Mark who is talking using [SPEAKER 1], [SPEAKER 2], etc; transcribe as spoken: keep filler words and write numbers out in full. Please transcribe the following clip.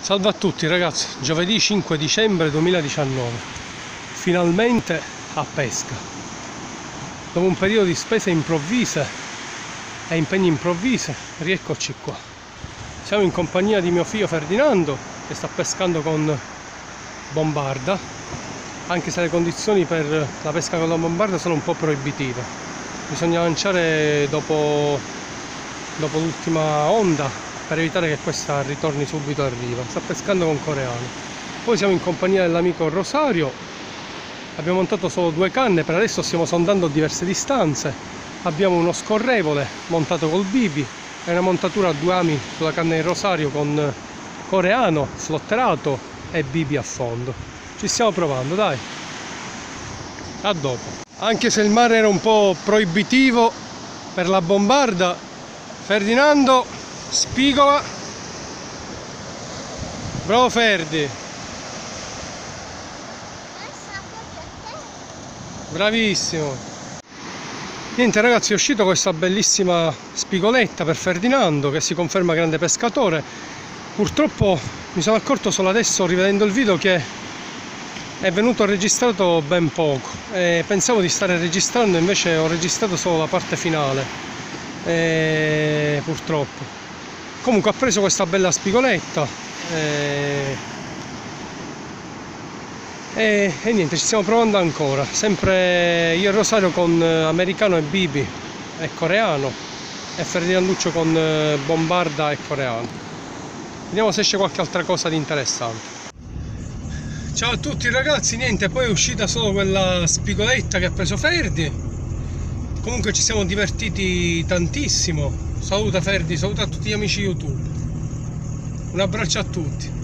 [SPEAKER 1] Salve a tutti ragazzi, giovedì cinque dicembre duemiladiciannove, finalmente a pesca. Dopo un periodo di spese improvvise e impegni improvvisi, rieccoci qua. Siamo in compagnia di mio figlio Ferdinando, che sta pescando con bombarda, anche se le condizioni per la pesca con la bombarda sono un po' proibitive. Bisogna lanciare dopo, dopo l'ultima onda, per evitare che questa ritorni subito a riva. Sta pescando con coreani. Poi siamo in compagnia dell'amico Rosario, abbiamo montato solo due canne, per adesso stiamo sondando diverse distanze. Abbiamo uno scorrevole montato col bibi e una montatura a due ami sulla canna di Rosario con coreano slotterato e bibi a fondo. Ci stiamo provando, dai, a dopo. Anche se il mare era un po' proibitivo per la bombarda, Ferdinando spigola. Bravo Ferdi, bravissimo. Niente ragazzi, è uscita questa bellissima spigoletta per Ferdinando, che si conferma grande pescatore. Purtroppo mi sono accorto solo adesso, rivedendo il video, che è venuto registrato ben poco e pensavo di stare registrando, invece ho registrato solo la parte finale e purtroppo. Comunque ha preso questa bella spigoletta e... E, e niente, ci stiamo provando ancora, sempre io e Rosario con americano e bibi e coreano, e Ferdinanduccio con bombarda e coreano. Vediamo se esce qualche altra cosa di interessante. Ciao a tutti ragazzi, niente, poi è uscita solo quella spigoletta che ha preso Ferdi. Comunque ci siamo divertiti tantissimo. Saluta Ferdi, saluta a tutti gli amici YouTube. Un abbraccio a tutti.